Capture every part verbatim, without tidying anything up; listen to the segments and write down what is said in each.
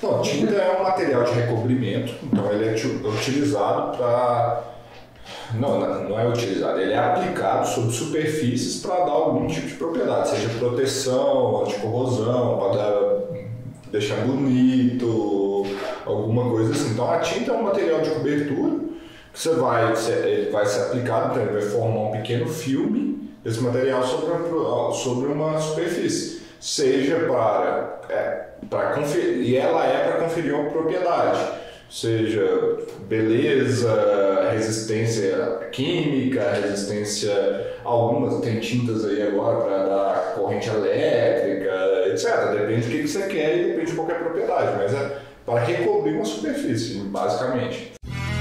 Não, tinta é um material de recobrimento, então ele é utilizado para... Não, não é utilizado, ele é aplicado sobre superfícies para dar algum tipo de propriedade, seja proteção, anticorrosão, para dar, deixar bonito, alguma coisa assim. Então a tinta é um material de cobertura que você vai, ele vai ser aplicado, então ele vai formar um pequeno filme desse material sobre, sobre uma superfície, seja para, é, para conferir, e ela é para conferir uma propriedade. Seja beleza, resistência química, resistência... Algumas tem tintas aí agora para dar corrente elétrica, etcétera. Depende do que você quer e depende de qualquer propriedade, mas é para recobrir uma superfície, basicamente.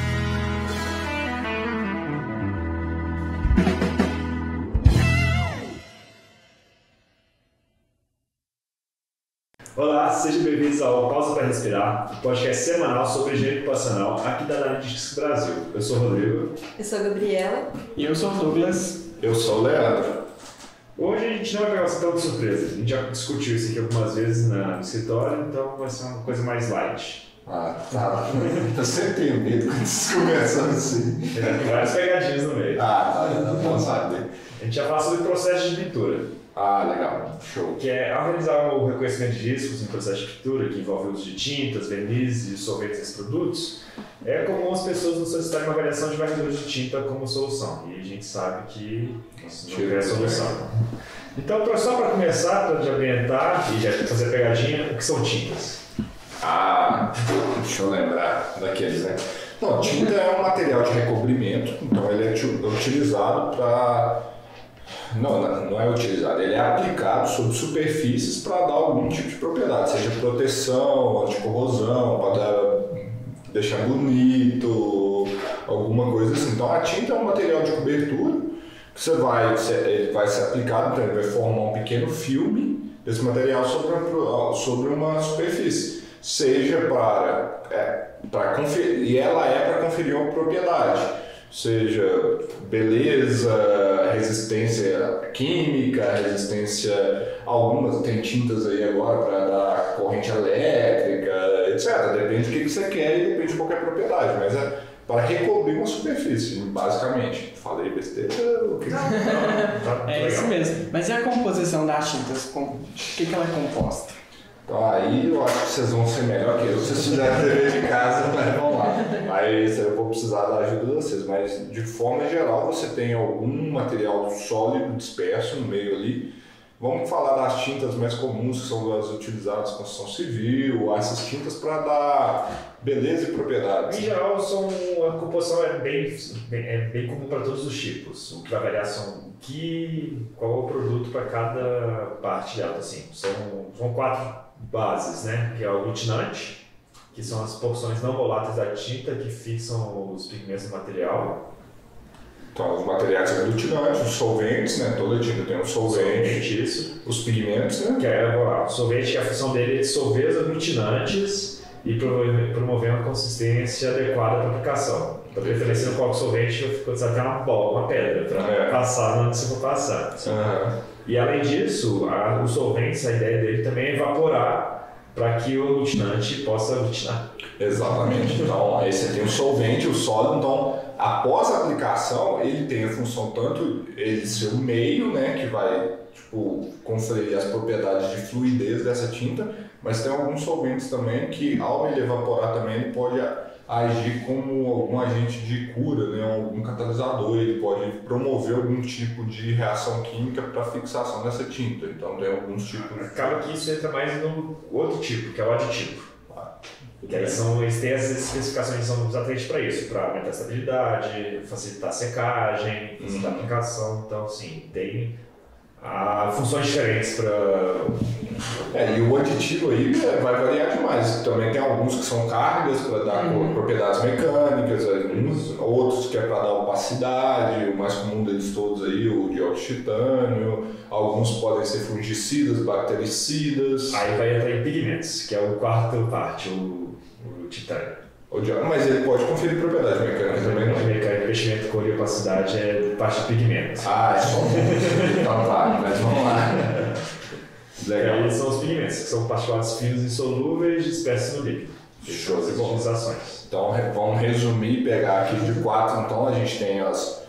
Olá, sejam bem-vindos ao Pausa para Respirar, um podcast semanal sobre higiene ocupacional aqui da Analytics Brasil. Eu sou o Rodrigo. Eu sou a Gabriela. E eu sou o Douglas. Eu sou o Leandro. Hoje a gente não vai pegar você tão de surpresa. A gente já discutiu isso aqui algumas vezes na, no escritório, então vai ser uma coisa mais light. Ah, tá. Eu sempre tenho medo quando vocês conversam assim. Tem várias pegadinhas no meio. Ah, não, não sabe. A gente já fala sobre o processo de pintura. Ah, legal. Show. Que é organizar o reconhecimento de riscos em processo de pintura, que envolve o uso de tintas, vernizes e solventes nesses produtos. É comum as pessoas nos solicitarem uma avaliação de varredores de tinta como solução. E a gente sabe que isso não é a solução. Então, só para começar, para te ambientar e já fazer a pegadinha, o que são tintas? Ah, deixa eu lembrar daqueles, né? Não, tinta é um material de recobrimento, então ele é utilizado para... Não, não é utilizado, ele é aplicado sobre superfícies para dar algum tipo de propriedade, seja proteção, anticorrosão, para dar, deixar bonito, alguma coisa assim. Então a tinta é um material de cobertura que você vai, ele vai ser aplicado, então ele vai formar um pequeno filme desse material sobre, sobre uma superfície, seja para, é, para conferir, e ela é para conferir uma propriedade. Seja beleza, resistência química, resistência... Algumas tem tintas aí agora para dar corrente elétrica, etcétera. Depende do que você quer e depende de qualquer propriedade, mas é para recobrir uma superfície, basicamente. Falei besteira? O que... Não, é isso mesmo. Mas e a composição das tintas? Com... O que, que ela é composta? Então, aí eu acho que vocês vão ser melhor que eu. Se vocês fizerem dever de casa, mas vamos lá. Aí eu vou precisar da ajuda de vocês, mas de forma geral você tem algum material sólido disperso no meio ali. Vamos falar das tintas mais comuns que são as utilizadas na construção civil, essas tintas para dar beleza e propriedades. Em geral, são, a composição é bem, é bem comum para todos os tipos. O que vai variar são que, qual é o produto para cada parte dela. Assim, são, são quatro bases, né? Que é o aglutinante, que são as porções não voláteis da tinta que fixam os pigmentos do material. Então, os materiais aglutinantes, os solventes, né? Toda tinta tem um solvente. Solvente, isso. Os pigmentos, né? Que é o solvente, que a função dele é dissolver os aglutinantes e promover uma consistência adequada para a aplicação. Então, preferência não coloca solvente, quando você até uma bola, uma pedra, para é. passar onde você for passar. Uhum. E além disso, a, o solvente, a ideia dele também é evaporar para que o aglutinante possa aglutinar. Exatamente. Então, aí você tem o solvente, o sólido, então, após a aplicação, ele tem a função tanto ele ser o meio, né, que vai, tipo, conferir as propriedades de fluidez dessa tinta, mas tem alguns solventes também que, ao ele evaporar também, ele pode agir como algum agente de cura, né, algum catalisador, ele pode promover algum tipo de reação química para fixação dessa tinta. Então tem alguns tipos. Acaba que isso entra mais no outro tipo, que é o aditivo. E aí são, eles têm as especificações que são exatamente para isso, para aumentar a estabilidade, facilitar a secagem, facilitar a aplicação. Então, sim, tem ah, funções diferentes para... É, e o aditivo aí vai variar demais. Também tem alguns que são cargas para dar uhum. propriedades mecânicas, alguns, outros que é para dar opacidade, o mais comum deles todos aí, o dióxido de titânio, alguns podem ser fungicidas, bactericidas. Aí vai entrar em pigmentos, que é o quarto parte, o, o titânio. O dióxido, mas ele pode conferir propriedade mecânica também, não? Mecânica, investimento, cor e opacidade é parte de pigmentos. Ah, é só um. Então tá, mas vamos lá. Legal. E aí são os pigmentos, que são partículas finas insolúveis dispersas no líquido. Show de bola. Utilizações. Então vamos resumir e pegar aqui de quatro. Então a gente tem as,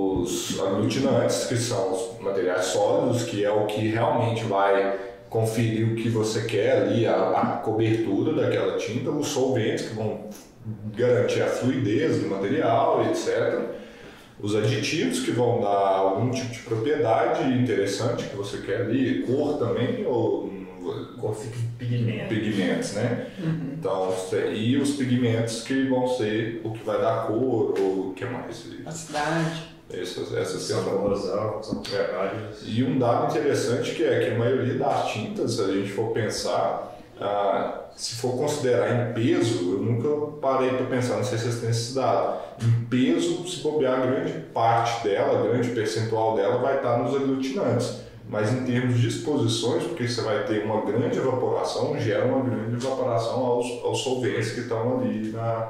os aglutinantes, que são os materiais sólidos, que é o que realmente vai conferir o que você quer ali, a, a cobertura daquela tinta, os solventes, que vão garantir a fluidez do material, etcétera. Os aditivos, que vão dar algum tipo de propriedade interessante que você quer ali, cor também, ou cor fica pigmento. Pigmentos, né? Uhum. Então, e os pigmentos que vão ser o que vai dar cor, ou o que mais? A cidade. Essas, essas São corrosão, são vários. E um dado interessante que é que a maioria das tintas, se a gente for pensar, ah, se for considerar em peso, eu nunca parei para pensar, não sei se vocês têm esse dado, em peso, se bobear, a grande parte dela, a grande percentual dela vai estar nos aglutinantes. Mas em termos de exposições, porque você vai ter uma grande evaporação, gera uma grande evaporação aos, aos solventes que estão ali na,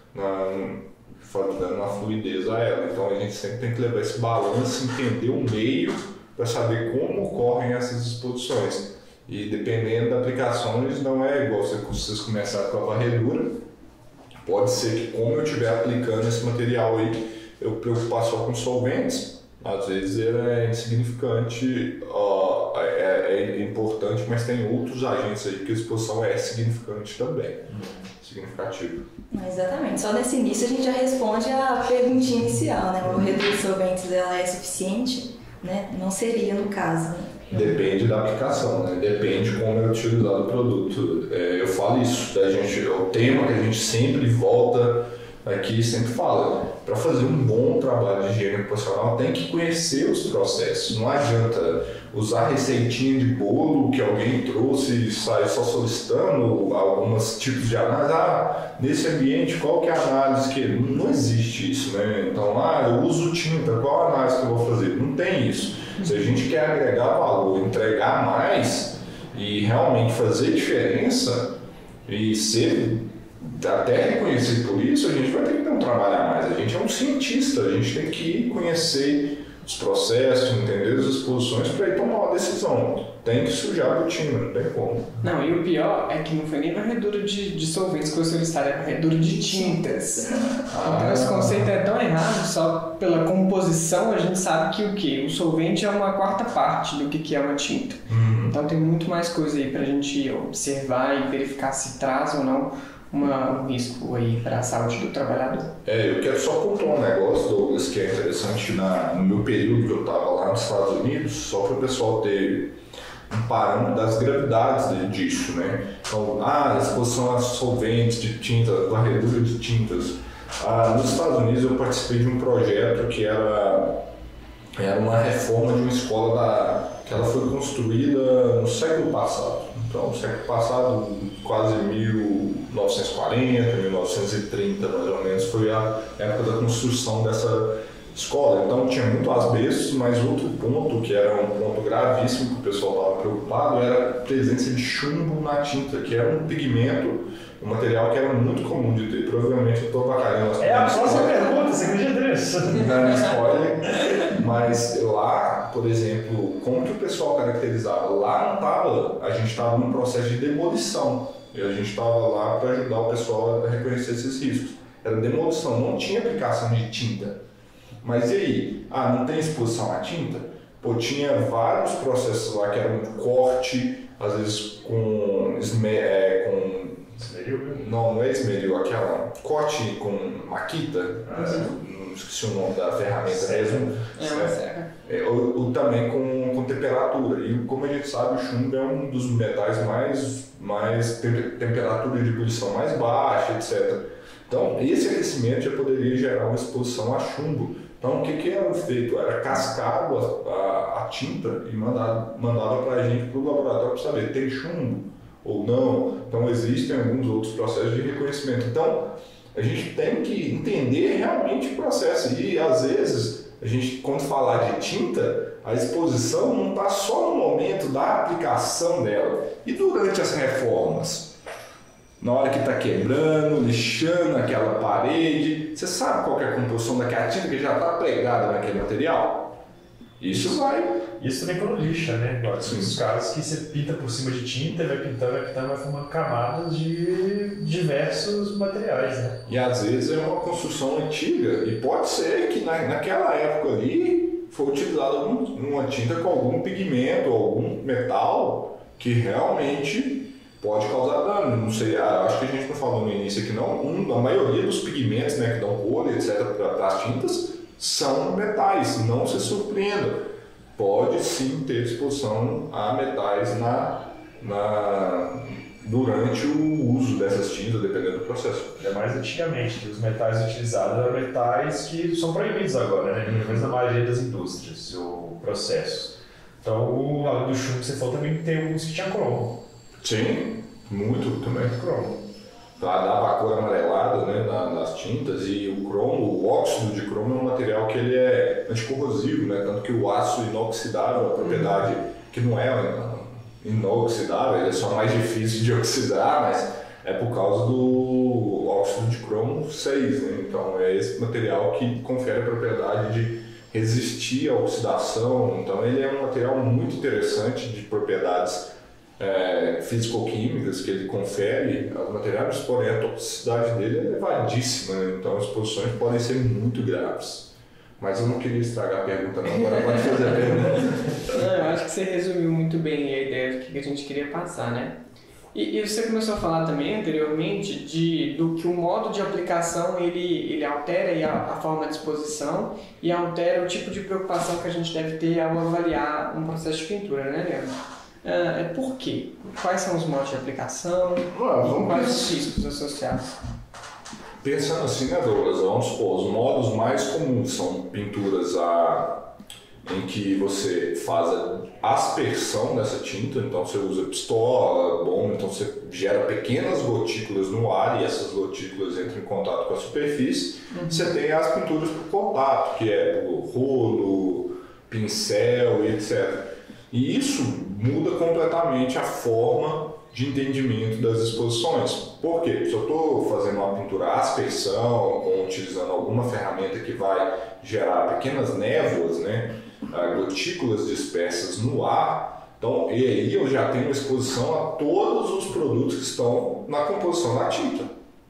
na, dando uma fluidez a ela. Então a gente sempre tem que levar esse balanço, entender o meio para saber como ocorrem essas exposições. E dependendo das aplicações, não é igual se vocês começarem com a varredura. Pode ser que, como eu estiver aplicando esse material aí, eu preocupar só com solventes. Às vezes ele é insignificante, uh, é, é importante, mas tem outros agentes aí que a exposição é significante também. Uhum. Significativo. Exatamente. Só nesse início a gente já responde a perguntinha inicial, né? O redutor de solventes ela é suficiente? Né? Não seria no caso. Né? Depende da aplicação, né? Depende de como é utilizado o produto. É, eu falo isso, da gente, é o tema que a gente sempre volta aqui, sempre fala. Para fazer um bom trabalho de higiene ocupacional tem que conhecer os processos. Não adianta usar receitinha de bolo que alguém trouxe e sair só solicitando alguns tipos de análise. Ah, nesse ambiente qual que é a análise que... Não existe isso, né? Então, ah, eu uso tinta, qual a análise que eu vou fazer? Não tem isso. Se a gente quer agregar valor, entregar mais e realmente fazer diferença e ser até reconhecido por isso, a gente vai ter que não trabalhar mais. A gente é um cientista, a gente tem que conhecer os processos, entender as exposições para ir tomar uma decisão. Tem que sujar a rotina, não tem como. Não, e o pior é que não foi nem varredura de, de solventes que foi solicitada, é varredura de tintas. Ah. Então esse conceito é tão errado, só pela composição a gente sabe que o quê? O solvente é uma quarta parte do que, que é uma tinta. Uhum. Então tem muito mais coisa aí pra gente observar e verificar se traz ou não Uma, um risco aí para a saúde do trabalhador. É, eu quero só pontuar um negócio, Douglas, que é interessante na, no meu período que eu estava lá nos Estados Unidos, só para o pessoal ter um parâmetro das gravidades de, disso, né? Então, ah, exposição a solventes de tintas, varredura de tintas. Ah, nos Estados Unidos eu participei de um projeto que era, era uma reforma de uma escola da, que ela foi construída no século passado. Então, no século passado, quase mil novecentos e quarenta, mil novecentos e trinta, mais ou menos, foi a época da construção dessa escola. Então, tinha muito asbesto, mas outro ponto, que era um ponto gravíssimo que o pessoal estava preocupado, era a presença de chumbo na tinta, que era um pigmento, um material que era muito comum de ter. Provavelmente eu estou avacalhando. É a próxima pergunta, você acredita nisso? Não é spoiler, mas lá, por exemplo, como que o pessoal caracterizava? Lá não estava, a gente estava num processo de demolição e a gente estava lá para ajudar o pessoal a reconhecer esses riscos. Era demolição, não tinha aplicação de tinta. Mas e aí? Ah, não tem exposição à tinta? Pô, tinha vários processos lá que eram corte, às vezes com, esme é, com esmeril? Não, não é esmeril, aquela corte com maquita, ah, não esqueci o nome da ferramenta mesmo. É uma serra. É, ou, ou também com, com temperatura. E como a gente sabe, o chumbo é um dos metais mais, mais tem, temperatura de ebulição mais baixa, etcétera. Então, esse aquecimento já poderia gerar uma exposição a chumbo. Então, o que, que era feito? Era cascado a, a, a tinta e mandava, mandava para a gente, para o laboratório, para saber, tem chumbo ou não. Então, existem alguns outros processos de reconhecimento. Então, a gente tem que entender realmente o processo. E, às vezes, a gente, quando falar de tinta, a exposição não está só no momento da aplicação dela. E durante as reformas? Na hora que está quebrando, lixando aquela parede, você sabe qual que é a composição daquela tinta que já está pregada naquele material? Isso vai Isso também quando lixa, né? Igual os casos que você pinta por cima de tinta, vai pintando, vai pintando, vai formando camadas de diversos materiais, né? E às vezes é uma construção antiga e pode ser que na, naquela época ali foi utilizada uma tinta com algum pigmento, algum metal que realmente pode causar dano. Não sei, acho que a gente não falou no início aqui não, um, a maioria dos pigmentos, né, que dão cor, etcétera, para as tintas são metais, não se surpreenda. Pode sim ter exposição a metais na, na, durante o uso dessas tintas, dependendo do processo. É mais antigamente, que os metais utilizados eram metais que são proibidos agora, né? Pelo menos na maioria das indústrias ou processos. Então, o lado do chumbo que você falou também tem alguns que tinha cromo. Sim, muito também. Muito cromo. Dava a cor amarelada, né, nas tintas, e o cromo, o óxido de cromo é um material que ele é anticorrosivo, né, tanto que o aço inoxidável, a propriedade que não é inoxidável, ele é só mais difícil de oxidar, mas é por causa do óxido de cromo seis, né, então é esse material que confere a propriedade de resistir à oxidação, então ele é um material muito interessante de propriedades É, físico-químicas que ele confere aos materiais, porém a toxicidade dele é elevadíssima, né? Então as exposições podem ser muito graves. Mas eu não queria estragar a pergunta, não. Agora pode fazer a pergunta. Não, eu acho que você resumiu muito bem a ideia do que a gente queria passar, né? E, e você começou a falar também anteriormente de, do que o modo de aplicação ele, ele altera a, a forma de exposição e altera o tipo de preocupação que a gente deve ter ao avaliar um processo de pintura, né, Leandro? É, por quê? Quais são os modos de aplicação Ah, e quais os riscos associados? Pensando assim, né, Douglas? Vamos supor, os modos mais comuns são pinturas a, em que você faz a aspersão dessa tinta, então você usa pistola, bomba, então você gera pequenas gotículas no ar e essas gotículas entram em contato com a superfície. Uhum. Você tem as pinturas por contato, que é por rolo, pincel e etcétera. E isso muda completamente a forma de entendimento das exposições. Por quê? Se eu estou fazendo uma pintura à aspersão ou utilizando alguma ferramenta que vai gerar pequenas névoas, né, gotículas dispersas no ar, então, e aí eu já tenho uma exposição a todos os produtos que estão na composição da tinta.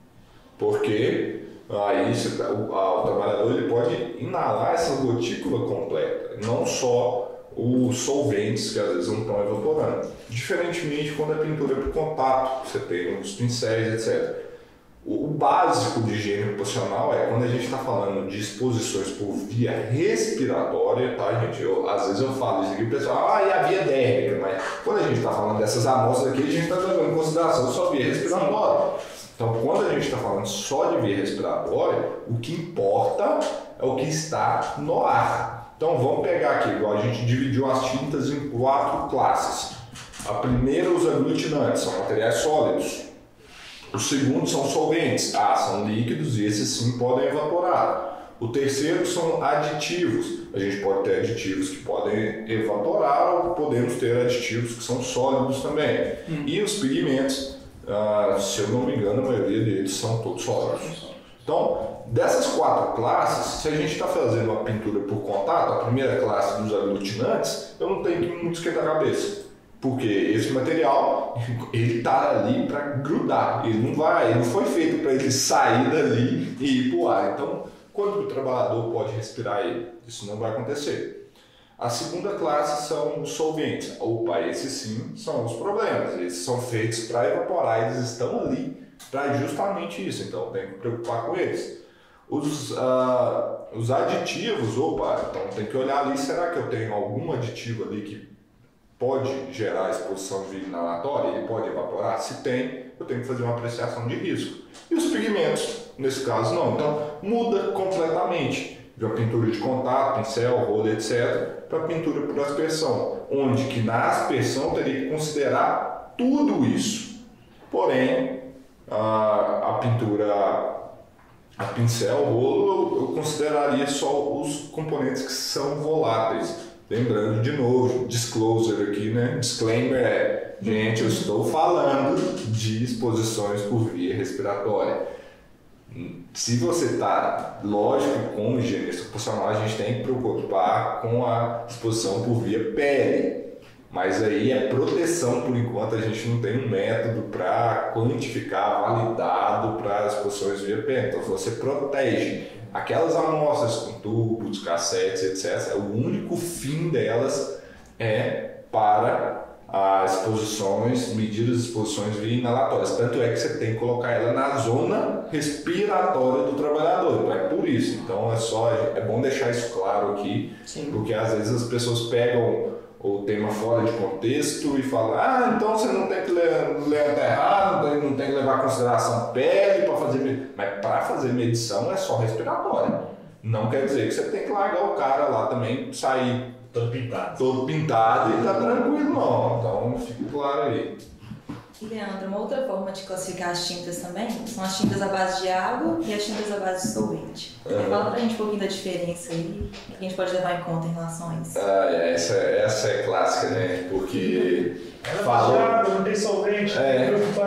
Porque aí o, o trabalhador ele pode inalar essa gotícula completa, não só os solventes que às vezes não estão evaporando. Diferentemente quando a pintura é por contato, você tem os pincéis, etcétera. O, o básico de higiene ocupacional é quando a gente está falando de exposições por via respiratória, tá, gente? Eu, às vezes eu falo isso aqui, o pessoal, ah, e a via dérmica, mas quando a gente está falando dessas amostras aqui, a gente está levando em consideração só via respiratória. Então, quando a gente está falando só de via respiratória, o que importa é o que está no ar. Então vamos pegar aqui, igual a gente dividiu as tintas em quatro classes. A primeira, os aglutinantes, são materiais sólidos. O segundo são solventes, ah, são líquidos e esses sim podem evaporar. O terceiro são aditivos, a gente pode ter aditivos que podem evaporar ou podemos ter aditivos que são sólidos também. Hum. E os pigmentos, ah, se eu não me engano, a maioria deles são todos sólidos. Então, dessas quatro classes, se a gente está fazendo uma pintura por contato, a primeira classe dos aglutinantes, eu não tenho que muito esquentar a cabeça. Porque esse material, ele está ali para grudar, ele não vai, ele não foi feito para ele sair dali e ir para o ar. Então, quando o trabalhador pode respirar ele? Isso não vai acontecer. A segunda classe são os solventes. Opa, esses sim são os problemas, eles são feitos para evaporar, eles estão ali para justamente isso, então tem que preocupar com eles. Os, uh, os aditivos, opa, então tem que olhar ali, será que eu tenho algum aditivo ali que pode gerar exposição via inalatória, ele pode evaporar? Se tem, eu tenho que fazer uma apreciação de risco. E os pigmentos, nesse caso não, então muda completamente de uma pintura de contato, pincel, rolo, etcétera, para pintura por aspersão, onde que na aspersão eu teria que considerar tudo isso. Porém, a, a pintura a pincel, o rolo, eu consideraria só os componentes que são voláteis. Lembrando de novo, disclosure aqui, né? Disclaimer é, gente, eu estou falando de exposições por via respiratória. Se você está, lógico, como higienista ocupacional, a gente tem que preocupar com a exposição por via pele. Mas aí é proteção por enquanto, a gente não tem um método para quantificar, validado para as exposições via pele. Então você protege aquelas amostras com tubos, cassetes, etcétera. O único fim delas é para as exposições, medidas de exposições via inalatórias. Tanto é que você tem que colocar ela na zona respiratória do trabalhador. Então é por isso. Então é só, é bom deixar isso claro aqui, Sim. porque às vezes as pessoas pegam o tema fora de contexto e falam, ah, então você não tem que ler, ler até errado, não tem que levar em consideração pele para fazer, mas para fazer medição é só respiratória. Não quer dizer que você tem que largar o cara lá também, sair todo pintado, todo pintado e tá tranquilo, não. Então fica claro aí. Leandro, uma outra forma de classificar as tintas também são as tintas à base de água e as tintas à base de solvente. Uhum. Fala pra gente um pouquinho da diferença aí, que a gente pode levar em conta em relação a isso. Ah, essa, essa é clássica, né? Porque ela falou, água, não tem solvente, é, não tem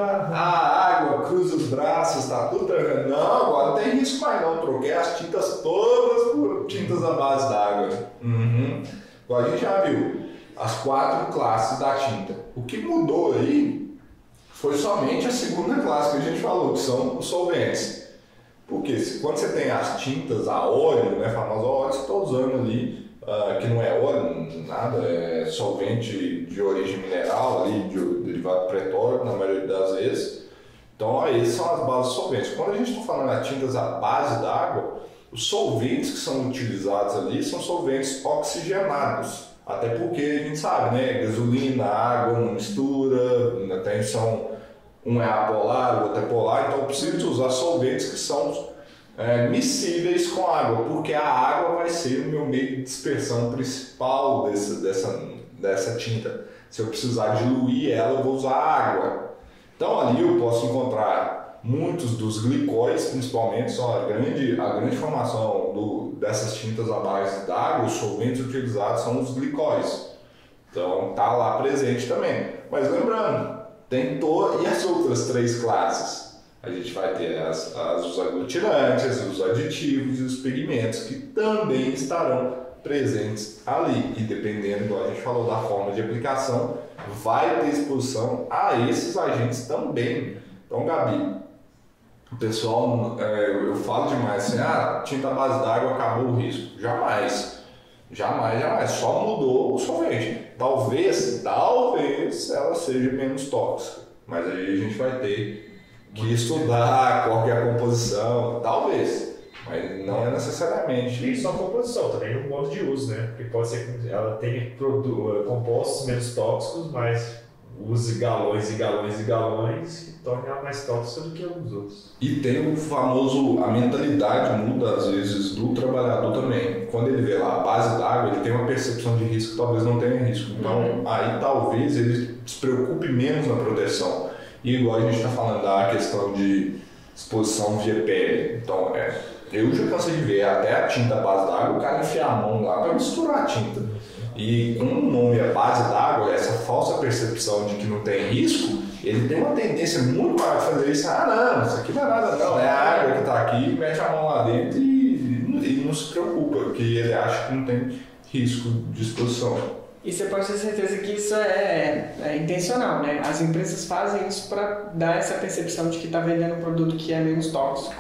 a água, cruza os braços, tá tudo tranquilo. Não, agora não tem risco mais não, troquei as tintas todas por tintas à base d'água. Uhum. Agora a gente já viu as quatro classes da tinta. O que mudou aí foi somente a segunda classe que a gente falou, que são os solventes. Porque se, quando você tem as tintas a óleo, né, famosa óleo, você está usando ali, uh, que não é óleo, nada, é solvente de origem mineral, ali, de, derivado pretórico, na maioria das vezes. Então, aí, essas são as bases solventes. Quando a gente está falando de tintas à base d'água, os solventes que são utilizados ali são solventes oxigenados. Até porque a gente sabe, né? Gasolina, água, não mistura, até são, um é apolar, o outro é polar, então eu preciso usar solventes que são é, miscíveis com água, porque a água vai ser o meu meio de dispersão principal dessa, dessa, dessa tinta. Se eu precisar diluir ela, eu vou usar água. Então ali eu posso encontrar muitos dos glicóis, principalmente, são a grande, a grande formação do, dessas tintas à base d'água, os solventes utilizados são os glicóis. Então, tá lá presente também. Mas lembrando, tem to- e as outras três classes? A gente vai ter as, as, os aglutinantes, os aditivos e os pigmentos, que também estarão presentes ali. E dependendo, igual a gente falou, da forma de aplicação, vai ter exposição a esses agentes também. Então, Gabi, o pessoal, é, eu falo demais assim, ah, tinta à base d'água acabou o risco. Jamais, jamais, jamais, só mudou o solvente. Talvez, talvez ela seja menos tóxica, mas aí a gente vai ter que estudar qual que é a composição, talvez, mas não é necessariamente. Nem só a composição, também no modo de uso, né? Porque pode ser que ela tenha produ- compostos menos tóxicos, mas use galões e galões e galões e torne ela mais tóxica do que alguns outros. E tem o famoso, a mentalidade muda às vezes do trabalhador também. Quando ele vê lá a base d'água, ele tem uma percepção de risco que talvez não tenha risco. Então uhum. aí talvez ele se preocupe menos na proteção. E igual a gente está falando da questão de exposição via pele. Então é, eu já cansei de ver até a tinta à base d'água, o cara enfiar a mão lá para misturar a tinta. E com o nome à base d'água, essa falsa percepção de que não tem risco, ele tem uma tendência muito maior de fazer isso. Ah, não, isso aqui não é nada, não. É a água que está aqui, mete a mão lá dentro e, e não se preocupa, porque ele acha que não tem risco de exposição. E você pode ter certeza que isso é, é intencional, né? As empresas fazem isso para dar essa percepção de que está vendendo um produto que é menos tóxico.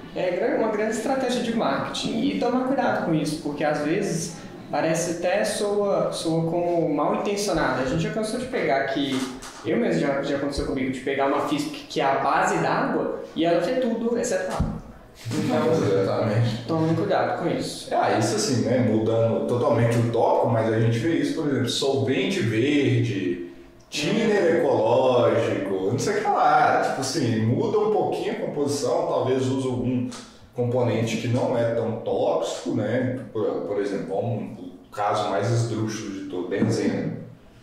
É uma grande estratégia de marketing. E tomar cuidado com isso, porque às vezes parece até soa, soa como mal intencionada. A gente já cansou de pegar aqui, eu mesmo já, já aconteceu comigo, de pegar uma F I S P que é a base d'água e ela fez tudo exceto água. Então, exatamente. Tomem cuidado com isso. É, isso assim, né, mudando totalmente o tópico, mas a gente vê isso, por exemplo, solvente verde, thinner ecológico, não sei o que lá, tipo assim, muda um pouquinho a composição, talvez use algum componente que não é tão tóxico, né? Por, por exemplo, um, o caso mais esdrúxulo de todo, benzeno.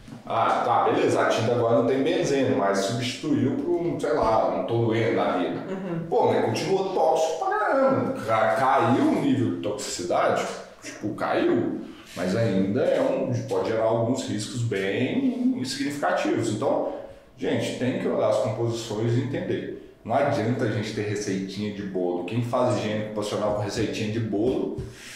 Ah, tá, beleza, a tinta agora não tem benzeno, mas substituiu por um, sei lá, um tolueno da vida. Uhum. Pô, mas continua tóxico pra caramba. Caiu o nível de toxicidade, tipo, caiu, mas ainda é um, pode gerar alguns riscos bem significativos. Então, gente, tem que olhar as composições e entender. Não adianta a gente ter receitinha de bolo. Quem faz higiene ocupacional com receitinha de bolo,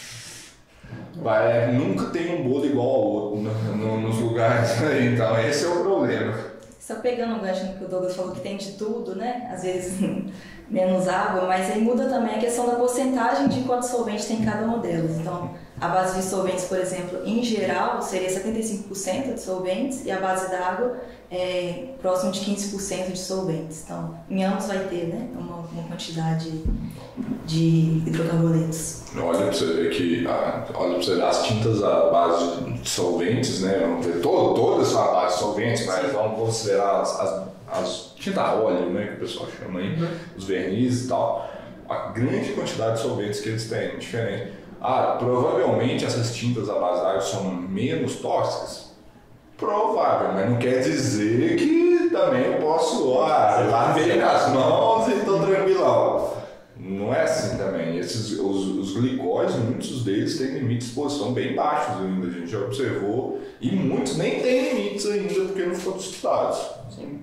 vai, nunca tem um bolo igual ao outro no, no, nos lugares. Então esse é o problema. Só pegando o gancho no que o Douglas falou que tem de tudo, né? Às vezes menos água, mas aí muda também a questão da porcentagem de quanto solvente tem em cada modelo. Então, a base de solventes, por exemplo, em geral, seria setenta e cinco por cento de solventes e a base d'água é próximo de quinze por cento de solventes. Então, em ambos vai ter, né, uma, uma quantidade de hidrocarbonetos. Olha para você ver que a, olha pra você ver, as tintas à base de solventes, né? Vamos ver, todo, todas são à base de solventes, mas vamos considerar as, as, as tinta a óleo, né, que o pessoal chama aí, uhum. os vernizes e tal. A grande quantidade de solventes que eles têm, diferente. Ah, provavelmente essas tintas à base d'água são menos tóxicas? Provável, mas não quer dizer que também eu posso, ah, lavei as mãos e estou tranquilão. Não é assim também. Esses, os, os glicóis, muitos deles têm limites de exposição bem baixos ainda, a gente já observou, e muitos nem têm limites ainda porque não foram estudados. Sim.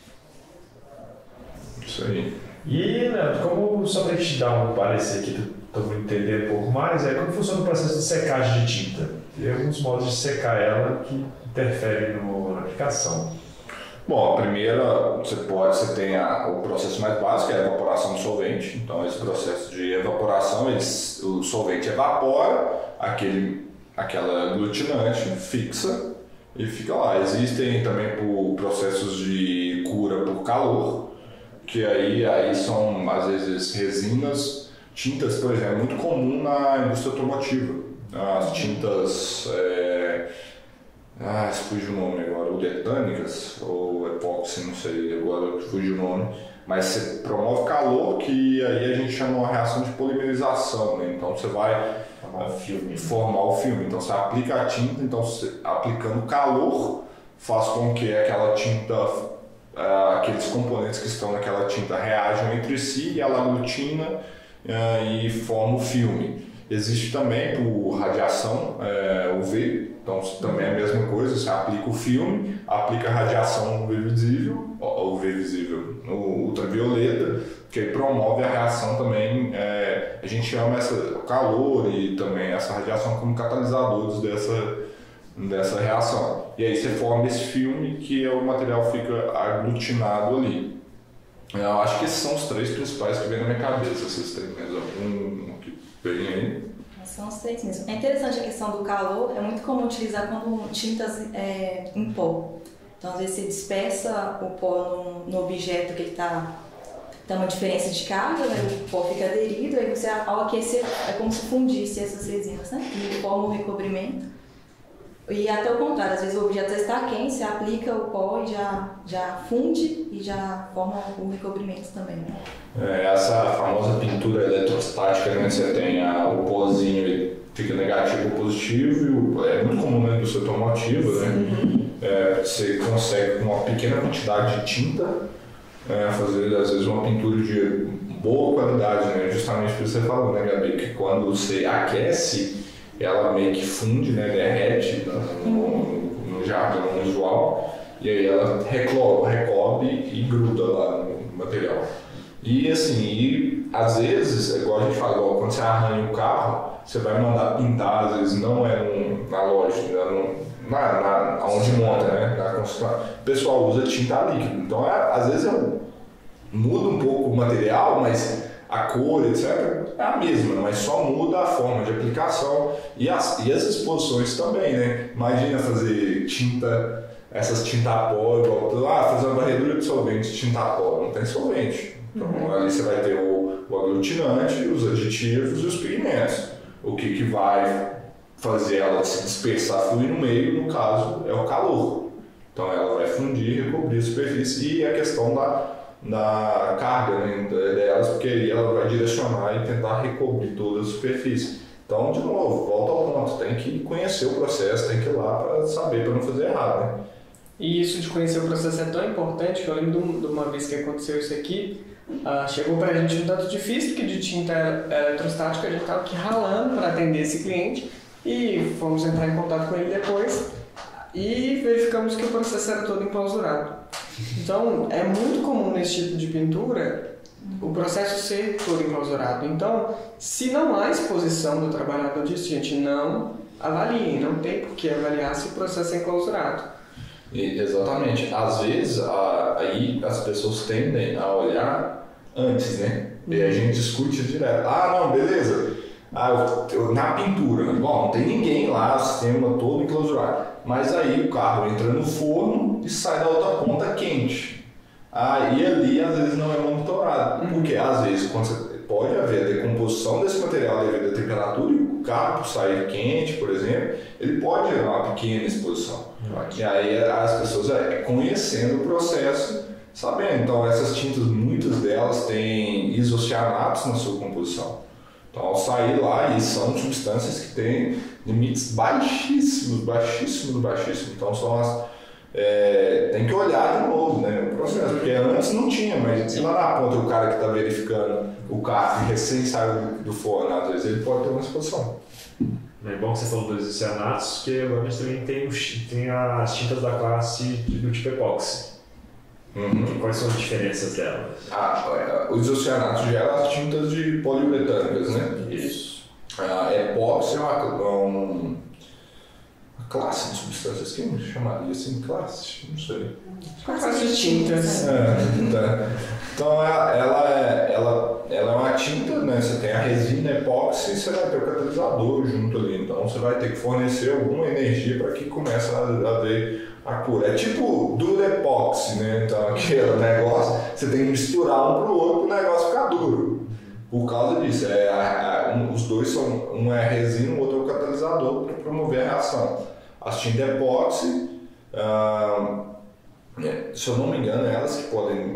Isso aí. E, né, como só para te dar um parecer aqui, para entender um pouco mais, é como funciona o processo de secagem de tinta. Tem alguns modos de secar ela que interferem no, na aplicação. Bom, a primeira, você pode, você tem a, o processo mais básico, que é a evaporação do solvente. Então, esse processo de evaporação, eles, o solvente evapora, aquele, aquela aglutinante fixa e fica lá. Existem também por processos de cura por calor, que aí, aí são, às vezes, resinas, tintas, por exemplo, é muito comum na indústria automotiva. As tintas... É, Ah, fugiu o nome agora, uretânicas ou epóxi, não sei, agora fugiu o nome. Mas você promove calor, que aí a gente chama uma reação de polimerização, né? Então você vai formar o filme. Formar o filme. Então você aplica a tinta, então você, aplicando calor, faz com que aquela tinta, uh, aqueles componentes que estão naquela tinta reajam entre si e ela aglutina uh, e forma o filme. Existe também por radiação é, U V, então também é a mesma coisa, você aplica o filme, aplica a radiação U V visível, U V visível, no ultravioleta, que aí promove a reação também, é, a gente chama essa, o calor e também essa radiação como catalisadores dessa, dessa reação. E aí você forma esse filme que é, o material fica aglutinado ali. Eu acho que esses são os três principais que vem na minha cabeça, esses três, mas algum que vem aí. São os três mesmo. É interessante a questão do calor, é muito comum utilizar quando tintas é, em pó. Então, às vezes, você dispersa o pó no, no objeto que ele está... Tem uma diferença de carga, né? O pó fica aderido, aí você, ao aquecer, é como se fundisse essas resinas, né? E forma o recobrimento. E até o contrário, às vezes o objeto já está quente, você aplica o pó e já, já funde e já forma o recobrimento também. Né? É, essa famosa pintura eletrostática, né? Você tem a, o pozinho, ele fica negativo ou positivo, é muito comum na indústria automotiva, né? Uhum. É, você consegue com uma pequena quantidade de tinta é, fazer às vezes uma pintura de boa qualidade, né? Justamente por isso que você falou, né, Gabi, que quando você aquece, ela meio que funde, né, derrete no, no, no jardim usual, e aí ela recobre, recobre e gruda lá no material. E assim, e, às vezes, igual a gente fala, igual, quando você arranha o carro, você vai mandar pintar, às vezes não é num, na loja, é num, na, na, onde monta, né, na construção. O pessoal usa tinta líquida, então é, às vezes é, muda um pouco o material, mas a cor, etcétera, é a mesma, mas só muda a forma de aplicação e as, e as exposições também, né? Imagina fazer tinta, essas tinta a pó, igual, ah, fazer uma varredura de solvente, tinta a pó, não tem solvente. Então uhum. ali você vai ter o, o aglutinante, os aditivos e os pigmentos. O que, que vai fazer ela se dispersar, fluir no meio, no caso, é o calor. Então ela vai fundir, recobrir a superfície e a questão da da carga, né, delas, porque aí ela vai direcionar e tentar recobrir toda a superfície. Então, de novo, volta ao ponto, tem que conhecer o processo, tem que ir lá para saber, para não fazer errado, né? E isso de conhecer o processo é tão importante que eu lembro de uma vez que aconteceu isso aqui, uh, chegou para a gente um tanto difícil, porque de tinta eletrostática a gente estava aqui ralando para atender esse cliente e fomos entrar em contato com ele depois e verificamos que o processo era todo enclausurado. Então, é muito comum nesse tipo de pintura o processo ser todo enclausurado. Então, se não há exposição do trabalhador disso, gente, não avaliem, não tem por que avaliar se o processo é enclausurado. E, exatamente. Às vezes, a, aí as pessoas tendem a olhar antes, né? E a gente discute direto. Ah, não, beleza. Ah, eu, eu, na pintura, bom, não tem ninguém lá, o sistema todo enclausurado. Mas aí o carro entra no forno e sai da outra ponta quente. Ah, e ali às vezes não é monitorado. Porque às vezes quando você, pode haver decomposição desse material devido à temperatura e o carro, por sair quente, por exemplo, ele pode gerar uma pequena exposição. E aí as pessoas, é, conhecendo o processo, sabendo. Então essas tintas, muitas delas têm isocianatos na sua composição. Então, ao sair lá, e são substâncias que têm limites baixíssimos, baixíssimos, baixíssimos. Então, são as, é, tem que olhar de novo, né, o processo, porque antes não tinha, mas se lá na ponta o cara que está verificando o carro recém saiu do, do forno, às vezes ele pode ter uma exposição. É bom que você falou dos isocianatos, porque agora a gente também tem, os, tem as tintas da classe do tipo epóxi. Uhum. Quais são as diferenças delas? Ah, os isocianatos geram as tintas de poliuretânicas, né? Isso. A epóxi é uma, uma, uma classe de substâncias que eu chamaria assim, classe, não sei. Classe de tintas. É, tá. Então ela, ela, é, ela, ela é uma tinta, né? Você tem a resina epóxi e você vai ter o catalisador junto ali. Então você vai ter que fornecer alguma energia para que comece a, a ver a cor. É tipo duro epóxi, né? Então aquele negócio, você tem que misturar um para o outro para o negócio ficar duro. Por causa disso, é, a, a, um, os dois são, um é a resina, o outro é o catalisador para promover a reação. As tintas epóxi, ah, se eu não me engano, elas que podem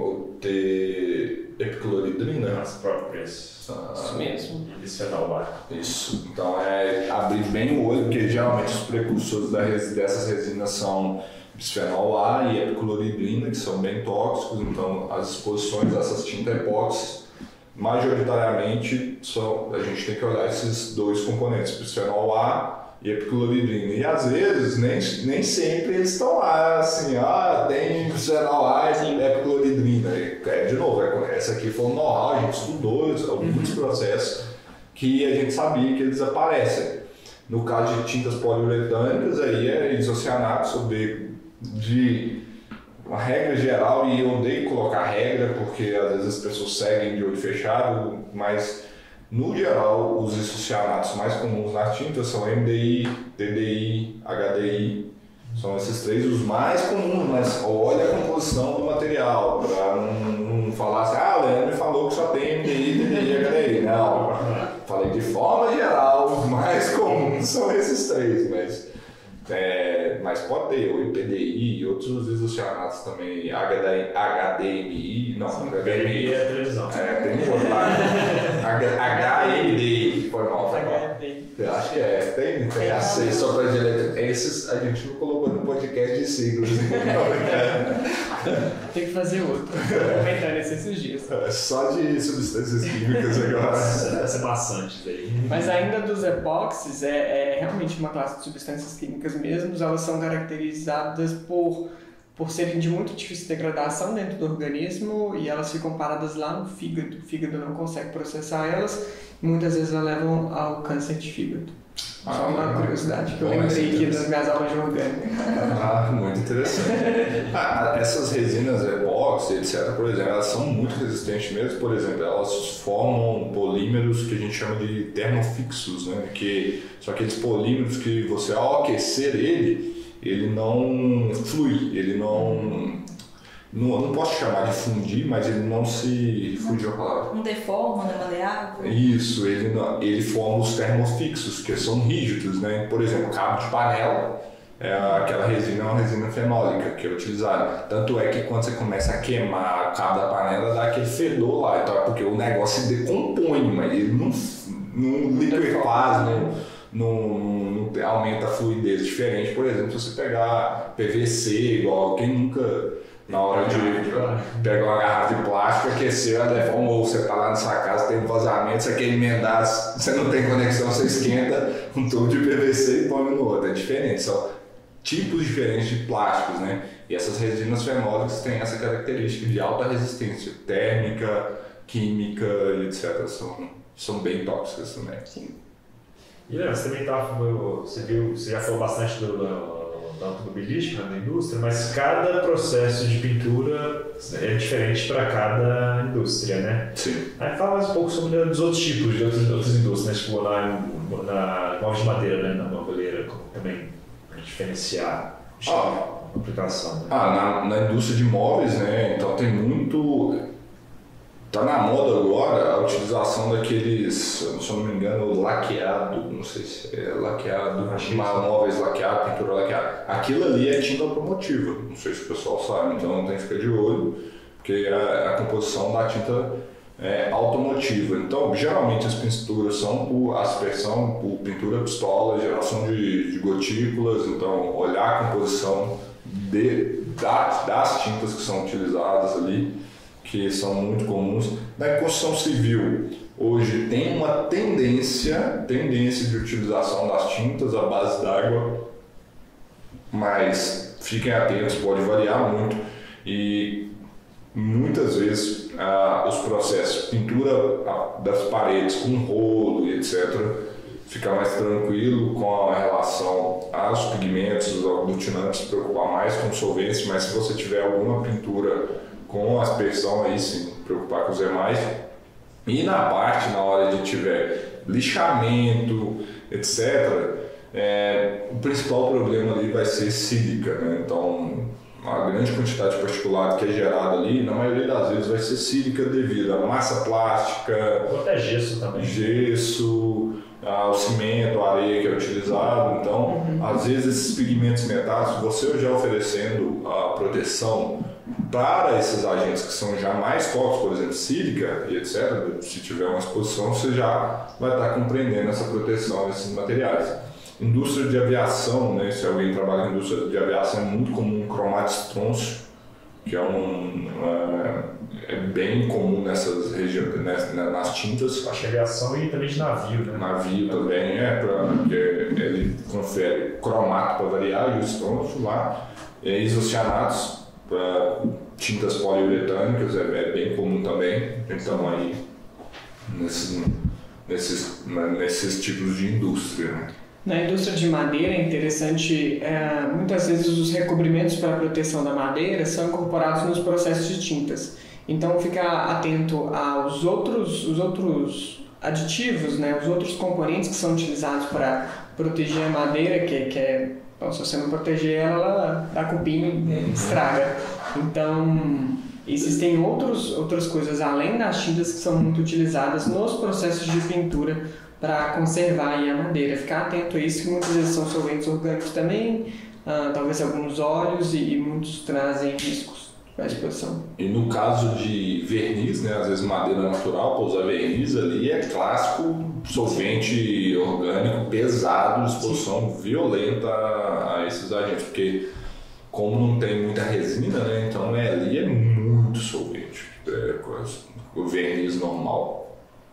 ter epicloridrina. As próprias. Ah, Isso mesmo. Bisfenol A. Isso. Então é abrir bem o olho, porque geralmente os precursores da res, dessas resinas são bisfenol A e epicloridrina, que são bem tóxicos. Então as exposições dessas tintas epóxi, majoritariamente, são, a gente tem que olhar esses dois componentes, bisfenol A e epicloridrina. E às vezes, nem, nem sempre eles estão lá, assim, ah, tem bisfenol A e epicloridrina. É, de novo, é, essa aqui foi um know-how, a gente estudou alguns processos que a gente sabia que eles aparecem. No caso de tintas poliuretânicas, aí é isocianato sobre de uma regra geral, e eu odeio colocar regra porque às vezes as pessoas seguem de olho fechado, mas no geral os isocianatos mais comuns nas tintas são M D I, T D I, H D I, são esses três os mais comuns, mas olha a composição do material, para não, não falar assim, ah, o Leandro falou que só tem M D I, T D I e H D I. Não, falei de forma geral, os mais comuns são esses três, mas, é, mas pode ter o I P D I e outros isocianatos também, H D M I, não, H D M I é a televisão. É, tem um outro lá, H M D I, foi mal, foi mal. Eu acho que é, tem, tem a C só para direita. Esses a gente não colocou no podcast de siglas. Tem que fazer outro. Aumentar esses dias. Só de substâncias químicas agora. Vai ser maçante daí. Mas ainda dos epóxis, é, é realmente uma classe de substâncias químicas mesmo. Elas são caracterizadas por, por serem de muito difícil degradação dentro do organismo e elas ficam paradas lá no fígado. O fígado não consegue processar elas e muitas vezes elas levam ao câncer de fígado. Só ah, uma curiosidade que eu lembrei aqui das minhas aulas de orgânica. Ah, muito interessante. Ah, essas resinas epóxi, etcétera, por exemplo, elas são muito resistentes mesmo. Por exemplo, elas formam polímeros que a gente chama de termofixos, né? Que são aqueles polímeros que você, ao aquecer ele, ele não flui, ele não... Não, não posso chamar de fundir, mas ele não se... Fugiu a palavra. Não deforma, não é maleável? Isso, ele, não, ele forma os termofixos, que são rígidos, né? Por exemplo, cabo de panela, é, aquela resina é uma resina fenólica que é utilizada. Tanto é que quando você começa a queimar o cabo da panela, dá aquele fedor lá, então é porque o negócio se decompõe, mas ele não, não liquefaz, não, não, não aumenta a fluidez. Diferente, por exemplo, se você pegar P V C, igual quem nunca... Na hora de pegar uma garrafa de plástico, aquecer, ou você está lá na sua casa, tem um vazamento, você quer emendar, você não tem conexão, você esquenta um tubo de P V C e põe no outro. É diferente, são tipos diferentes de plásticos, né? E essas resinas fenólicas têm essa característica de alta resistência térmica, química e etcétera são, são bem tóxicas também. Sim. E Leandro, você também tá, você viu, você já falou bastante do, do, da automobilística, da indústria, mas cada processo de pintura é diferente para cada indústria, né? Sim. Aí fala mais um pouco sobre os outros tipos de outras, outras indústrias, tipo na, na móveis de madeira, né? Na moveleira, como também para diferenciar ah. a aplicação. Né? Ah, na, na indústria de móveis, né? Então tem muito. Tá na moda agora a utilização daqueles, se eu não me engano, laqueado, não sei se é laqueado, móveis laqueados, pintura laqueada. Aquilo ali é tinta automotiva, não sei se o pessoal sabe, então tem que ficar de olho, porque é a composição da tinta é, automotiva. Então, geralmente as pinturas são por aspersão, por pintura pistola, geração de, de gotículas, então olhar a composição de, das, das tintas que são utilizadas ali, que são muito comuns. Na construção civil, hoje tem uma tendência, tendência de utilização das tintas à base d'água, mas fiquem atentos, pode variar muito e muitas vezes ah, os processos, pintura das paredes com rolo e etcétera, fica mais tranquilo com a relação aos pigmentos, os aglutinantes, se preocupar mais com solventes, mas se você tiver alguma pintura com aspersão, aí sim, preocupar com os demais. E na parte, na hora de tiver lixamento, etcétera, é, o principal problema ali vai ser sílica, né? Então, a grande quantidade de particulado que é gerada ali, na maioria das vezes vai ser sílica devido à massa plástica, ou até gesso também. Gesso, ao cimento, a areia que é utilizado. Então, uhum. às vezes esses pigmentos metálicos, você já oferecendo a proteção para esses agentes que são já mais tóxicos, por exemplo, sílica e etcétera, se tiver uma exposição, você já vai estar compreendendo essa proteção desses materiais. Indústria de aviação, né? Se alguém trabalha na indústria de aviação, é muito comum cromato estrôncio, que é, um, é, é bem comum nessas regiões, né, nas tintas. Acho que aviação e também de navio, né? Navio também, é, pra, porque ele confere cromato para variar e o estrôncio lá, é, isocianatos para tintas poliuretânicas, é, é bem comum também. Então aí nesses, nesses, nesses tipos de indústria, né? Na indústria de madeira é interessante, é, muitas vezes os recobrimentos para a proteção da madeira são incorporados nos processos de tintas. Então ficar atento aos outros, os outros aditivos, né, os outros componentes que são utilizados para proteger a madeira, que, que é, então, se você não proteger ela, ela dá cupim e estraga. Então existem outros, outras coisas além das tintas que são muito utilizadas nos processos de pintura para conservar aí a madeira. Ficar atento a isso, que muitas vezes são solventes orgânicos também, ah, talvez alguns óleos, e, e muitos trazem riscos para a exposição. E no caso de verniz, né, às vezes madeira natural, para usar verniz ali é clássico solvente orgânico pesado, exposição Sim. violenta a, a esses agentes, porque como não tem muita resina, né, então é, ali é muito solvente, é, o verniz normal.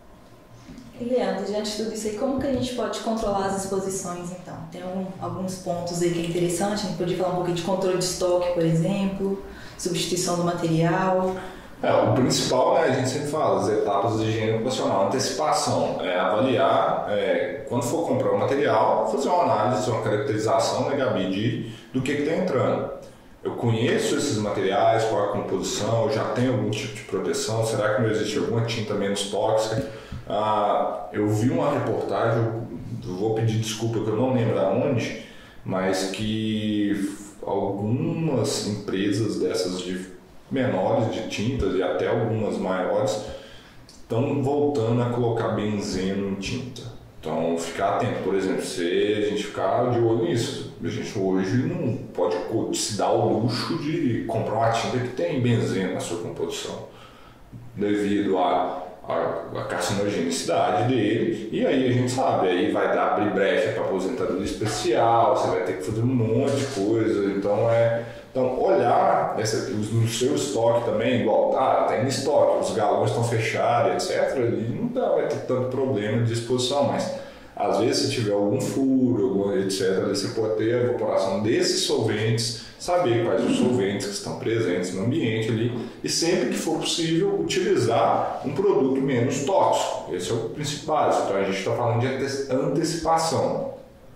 E Leandro, diante de tudo isso aí, como que a gente pode controlar as exposições então? Tem algum, alguns pontos aí que é interessante, a gente podia falar um pouquinho de controle de estoque, por exemplo, substituição do material. É, o principal, né, a gente sempre fala, as etapas de higiene ocupacional, antecipação, é avaliar, é, quando for comprar o material, fazer uma análise, uma caracterização, né, Gabi, de, do que está entrando. Eu conheço esses materiais, qual é a composição, eu já tenho algum tipo de proteção, será que não existe alguma tinta menos tóxica? Ah, eu vi uma reportagem, eu vou pedir desculpa que eu não lembro aonde, mas que algumas empresas dessas de menores de tintas e até algumas maiores estão voltando a colocar benzeno em tinta. Então ficar atento, por exemplo, se a gente ficar de olho nisso, a gente hoje não pode se dar o luxo de comprar uma tinta que tem benzeno na sua composição, devido a a carcinogenicidade dele, e aí a gente sabe, aí vai dar abrir brecha para aposentadoria especial, você vai ter que fazer um monte de coisa, então é então olhar essa, no seu estoque também, igual, ah, tem no estoque, os galões estão fechados, etcétera, ele não dá, vai ter tanto problema de exposição, mas Às vezes, se tiver algum furo, algum etcétera, você pode ter a evaporação desses solventes, saber quais os solventes que estão presentes no ambiente ali e sempre que for possível utilizar um produto menos tóxico. Esse é o principal. Então a gente está falando de antecipação.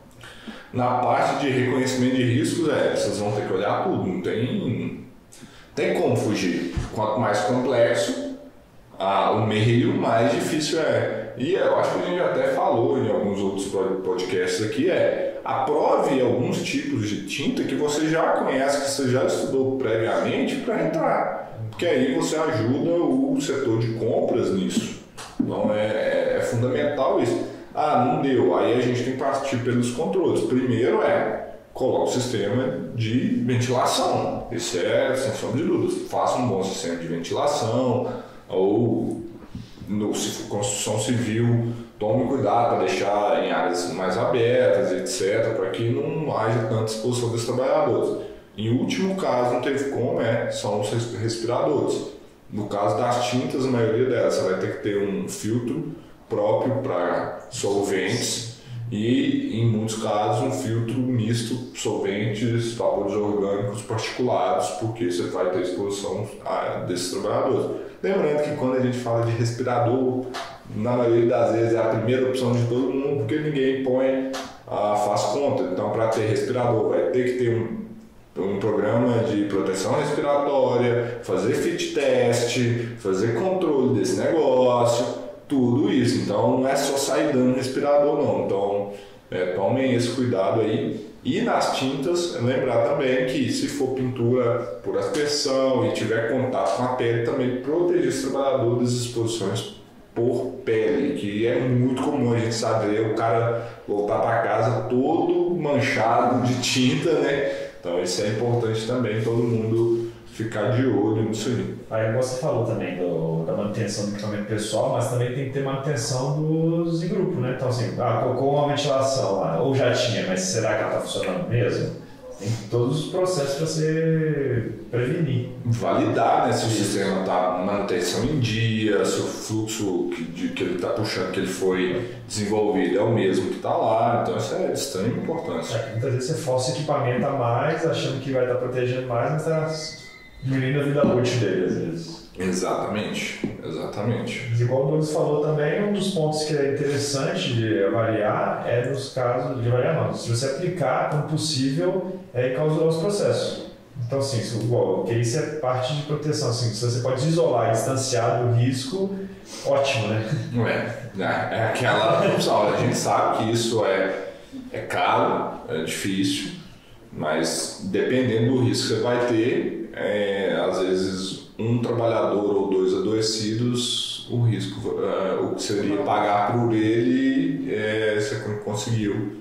Na parte de reconhecimento de riscos, é, vocês vão ter que olhar tudo, não tem, tem como fugir. Quanto mais complexo ah, o meio, mais difícil é. E eu acho que a gente até falou em alguns outros podcasts aqui, é aprove alguns tipos de tinta que você já conhece, que você já estudou previamente para entrar, porque aí você ajuda o setor de compras nisso. Então é, é, é fundamental isso. Ah, não deu, aí a gente tem que partir pelos controles. Primeiro é colocar o sistema de ventilação, isso é sem sombra de dúvidas. Faça um bom sistema de ventilação, ou no, se for construção civil, tome cuidado para deixar em áreas mais abertas, etcétera, para que não haja tanta exposição dos trabalhadores. Em último caso, não teve como, é, são os respiradores. No caso das tintas, a maioria delas, você vai ter que ter um filtro próprio para solventes e, em muitos casos, um filtro misto, solventes, vapores orgânicos particulados, porque você vai ter exposição a, desses trabalhadores. Lembrando que quando a gente fala de respirador, na maioria das vezes é a primeira opção de todo mundo, porque ninguém põe, ah, faz conta. Então, para ter respirador, vai ter que ter um, um programa de proteção respiratória, fazer fit test, fazer controle desse negócio, tudo isso. Então, não é só sair dando respirador, não. Então, é, tomem esse cuidado aí. E nas tintas, lembrar também que se for pintura por aspersão e tiver contato com a pele, também proteger os trabalhadores das exposições por pele, que é muito comum a gente saber o cara voltar para casa todo manchado de tinta, né? Então isso é importante também, todo mundo ficar de olho nisso aí. Aí você falou também do, da manutenção do equipamento pessoal, mas também tem que ter manutenção dos em grupo, né? Então assim, ah, colocou uma ventilação lá, ou já tinha, mas será que ela está funcionando mesmo? Tem todos os processos para você prevenir. Validar, né, se o sistema está manutenção em dia, se o fluxo que, de, que ele está puxando, que ele foi desenvolvido é o mesmo que está lá. Então isso é de extrema importância. É, muitas vezes você força o equipamento a mais, achando que vai estar protegendo mais, mas está diminuindo a vida útil dele às vezes. Exatamente, exatamente. Mas igual o Douglas falou também, um dos pontos que é interessante de avaliar é nos casos de avaliar não, se você aplicar como possível é enclausurar os processos. Então assim, igual, que isso é parte de proteção, assim, se você pode isolar e distanciar do risco, ótimo, né? É, é aquela opção, a gente sabe que isso é, é caro, é difícil, mas dependendo do risco que você vai ter, é, às vezes um trabalhador ou dois adoecidos, o risco, uh, o que seria pagar por ele, é, você conseguiu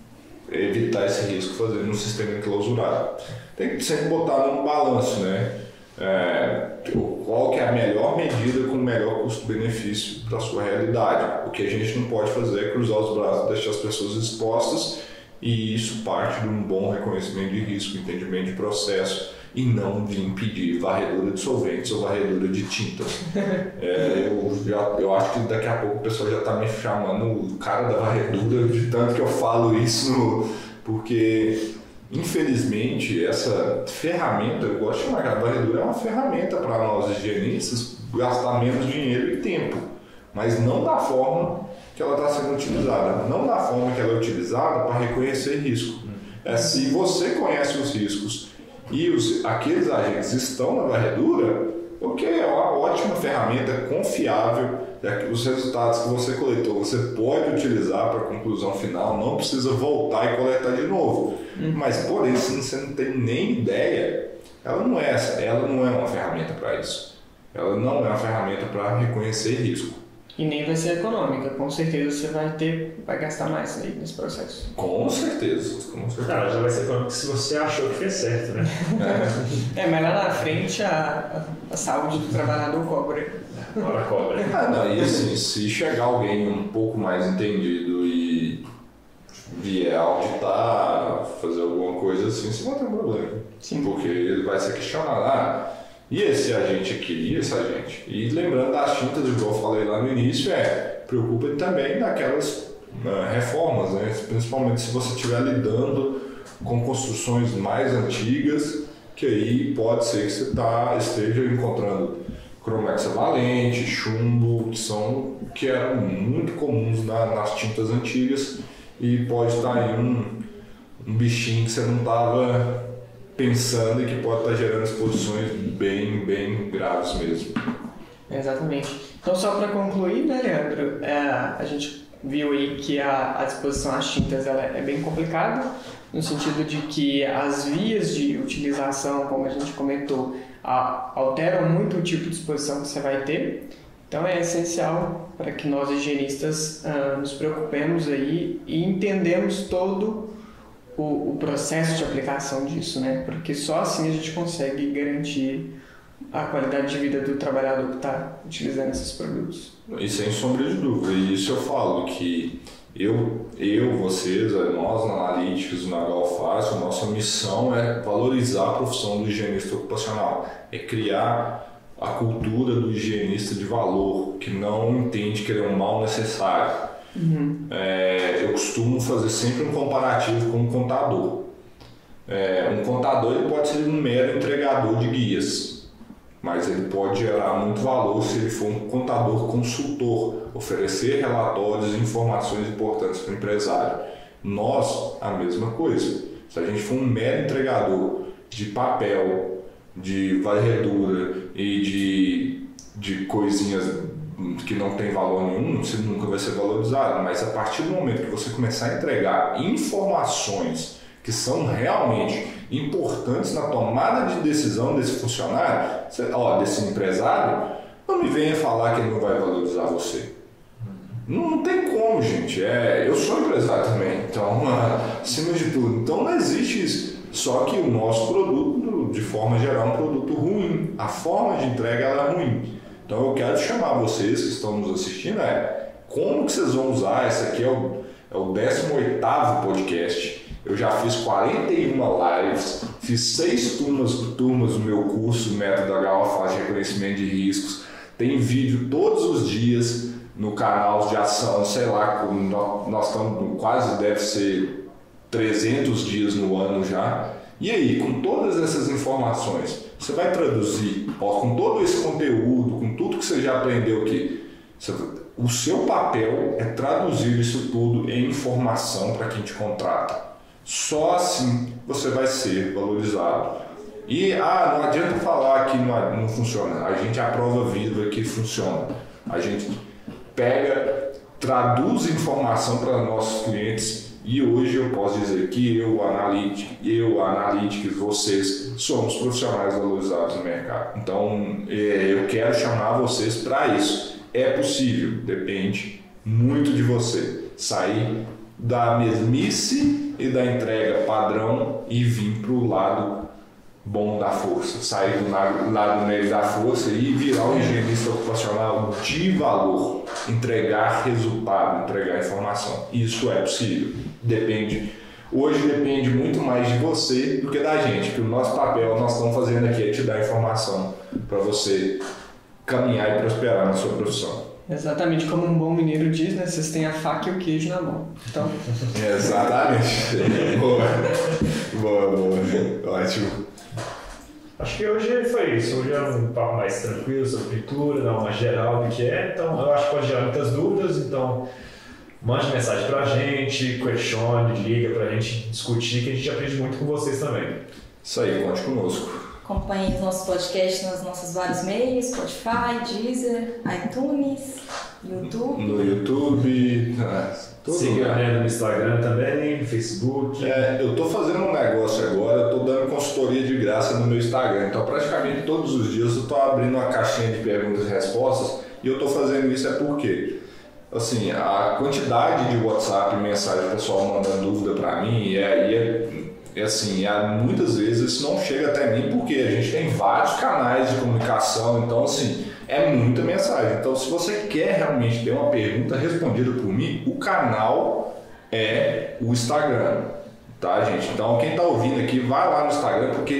evitar esse risco fazendo um sistema enclausurado. Tem que sempre botar num balanço, né? É, qual que é a melhor medida com o melhor custo-benefício para a sua realidade. O que a gente não pode fazer é cruzar os braços e deixar as pessoas expostas, e isso parte de um bom reconhecimento de risco, entendimento de processo, e não de impedir varredura de solventes ou varredura de tintas. É, eu, já, eu acho que daqui a pouco o pessoal já está me chamando o cara da varredura, de tanto que eu falo isso, no, porque infelizmente essa ferramenta, eu gosto de chamar, a varredura é uma ferramenta para nós higienistas gastar menos dinheiro e tempo, mas não da forma que ela está sendo utilizada, não da forma que ela é utilizada para reconhecer risco. É, se você conhece os riscos e os, aqueles agentes estão na varredura, ok, é uma ótima ferramenta, confiável, os resultados que você coletou você pode utilizar para a conclusão final, não precisa voltar e coletar de novo. Hum. Mas, porém, se você não tem nem ideia, ela não é essa, ela não é uma ferramenta para isso. Ela não é uma ferramenta para reconhecer risco. E nem vai ser econômica, com certeza você vai ter, vai gastar mais aí nesse processo. Com certeza, com certeza. Cara, já vai ser econômico se você achou que fez certo, né? É, mas lá na frente a, a saúde do trabalhador cobra. Ela cobra. Ah, não, e assim, se chegar alguém um pouco mais entendido e vier auditar, fazer alguma coisa assim, você não tem problema. Sim. Porque ele vai ser questionado. Ah, e esse agente aqui, e esse agente? E lembrando das tintas, igual eu falei lá no início, é preocupa também daquelas uh, reformas, né? Principalmente se você estiver lidando com construções mais antigas, que aí pode ser que você tá, esteja encontrando cromo hexavalente, chumbo, que são que eram muito comuns na, nas tintas antigas, e pode estar aí um, um bichinho que você não estava pensando e que pode estar gerando exposições bem, bem graves mesmo. Exatamente. Então, só para concluir, né, Leandro, é, a gente viu aí que a, a exposição às tintas ela é bem complicada, no sentido de que as vias de utilização, como a gente comentou, a, alteram muito o tipo de exposição que você vai ter. Então é essencial para que nós higienistas ah, nos preocupemos aí e entendemos todo o, o processo de aplicação disso, né? Porque só assim a gente consegue garantir a qualidade de vida do trabalhador que está utilizando esses produtos. E sem sombra de dúvida, e isso eu falo que eu, eu vocês, nós na Analytics, na Galfácio, nossa missão é valorizar a profissão do higienista ocupacional, é criar a cultura do higienista de valor, que não entende que ele é um mal necessário. Uhum. É, eu costumo fazer sempre um comparativo com um contador. É, um contador ele pode ser um mero entregador de guias, mas ele pode gerar muito valor se ele for um contador consultor, oferecer relatórios e informações importantes para o empresário. Nós, a mesma coisa. Se a gente for um mero entregador de papel, de varredura e de, de coisinhas que não tem valor nenhum, você nunca vai ser valorizado. Mas a partir do momento que você começar a entregar informações que são realmente importantes na tomada de decisão desse funcionário, ó, desse empresário, não me venha falar que ele não vai valorizar você. Não, não tem como, gente. É, eu sou empresário também, então, acima de tudo. Então não existe isso. Só que o nosso produto, de forma geral, é um produto ruim. A forma de entrega ela é ruim. Então eu quero chamar vocês que estão nos assistindo, é como que vocês vão usar. Esse aqui é o, é o décimo oitavo podcast. Eu já fiz quarenta e uma lives, fiz seis turmas, turmas do meu curso, Método H O F A de Reconhecimento de Riscos. Tem vídeo todos os dias no canal de ação, sei lá, nós estamos quase, deve ser trezentos dias no ano já. E aí, com todas essas informações, você vai traduzir, ó, com todo esse conteúdo, com tudo que você já aprendeu aqui, você, o seu papel é traduzir isso tudo em informação para quem te contrata. Só assim você vai ser valorizado. E ah, não adianta falar que não, não funciona. A gente aprova viva que funciona. A gente pega, traduz informação para nossos clientes. E hoje eu posso dizer que eu, Analytics, eu, Analytics, vocês somos profissionais valorizados no mercado. Então eu quero chamar vocês para isso. É possível, depende muito de você sair da mesmice e da entrega padrão e vir para o lado bom da força, sair do lado negro da força e virar um higienista ocupacional de valor, entregar resultado, entregar informação. Isso é possível. Depende. Hoje depende muito mais de você do que da gente, porque o nosso papel, nós estamos fazendo aqui é te dar informação para você caminhar e prosperar na sua profissão. Exatamente como um bom mineiro diz, né? Vocês têm a faca e o queijo na mão. Então... Exatamente. Boa. Boa, boa. Ótimo. Acho que hoje foi isso. Hoje é um papo mais tranquilo sobre pintura, dar uma geral do que é. Então, eu acho que pode gerar muitas dúvidas. Então, mande mensagem pra gente, questione, liga pra gente discutir, que a gente aprende muito com vocês também. Isso aí, conte conosco. Acompanhe os nossos podcasts nos nossos vários meios, Spotify, Deezer, iTunes, YouTube. No YouTube, ah, tudo. Siga no Instagram também, no Facebook. É, eu estou fazendo um negócio agora, eu estou dando consultoria de graça no meu Instagram. Então, praticamente todos os dias eu estou abrindo uma caixinha de perguntas e respostas, e eu estou fazendo isso é porque, assim, a quantidade de WhatsApp e mensagem do pessoal mandando dúvida para mim, é, é É assim, muitas vezes isso não chega até mim porque a gente tem vários canais de comunicação, então assim, é muita mensagem. Então se você quer realmente ter uma pergunta respondida por mim, o canal é o Instagram, tá gente? Então quem está ouvindo aqui, vai lá no Instagram porque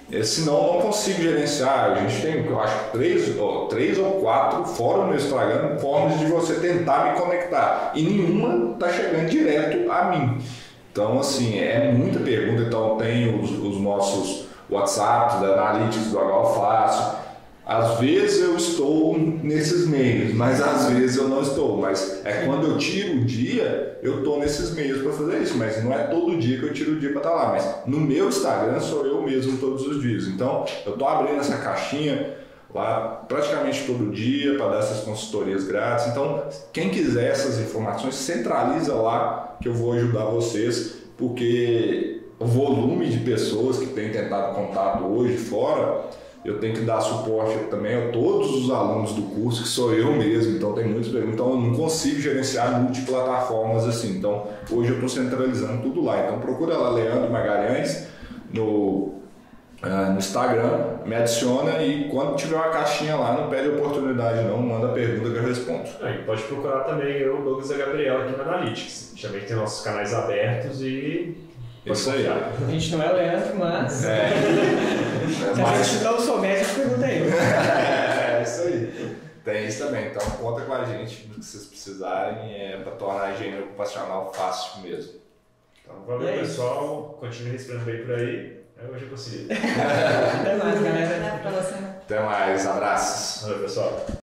É, senão eu não consigo gerenciar. A gente tem, eu acho, três, ó, três ou quatro, fora o meu Instagram, formas de você tentar me conectar. E nenhuma está chegando direto a mim. Então, assim, é muita pergunta. Então, tem os, os nossos WhatsApp, da Analytics, do H O Fácil. Às vezes eu estou nesses meios, mas às vezes eu não estou. Mas é quando eu tiro o dia, eu estou nesses meios para fazer isso. Mas não é todo dia que eu tiro o dia para estar lá. Mas no meu Instagram sou eu mesmo todos os dias. Então eu estou abrindo essa caixinha lá praticamente todo dia para dar essas consultorias grátis. Então quem quiser essas informações, centraliza lá que eu vou ajudar vocês. Porque o volume de pessoas que têm tentado contato hoje fora... Eu tenho que dar suporte também a todos os alunos do curso, que sou eu mesmo, então tem muitos, então eu não consigo gerenciar multiplataformas assim. Então hoje eu estou centralizando tudo lá. Então procura lá Leandro Magalhães no, uh, no Instagram, me adiciona e quando tiver uma caixinha lá, não pede oportunidade não, manda pergunta que eu respondo. Ah, e pode procurar também eu, Douglas e a Gabriela aqui no Analytics. Também tem nossos canais abertos e... Isso aí. A gente não é o Leandro, mas... É. Se a gente não souber, a gente pergunta aí. É, isso aí. Tem isso também. Então conta com a gente no que vocês precisarem é, para tornar a engenharia ocupacional fácil mesmo. Então valeu, é pessoal. Continue respirando bem por aí. Hoje eu consegui. Até mais, galera. Até a próxima. Até mais. Abraços. Valeu, pessoal.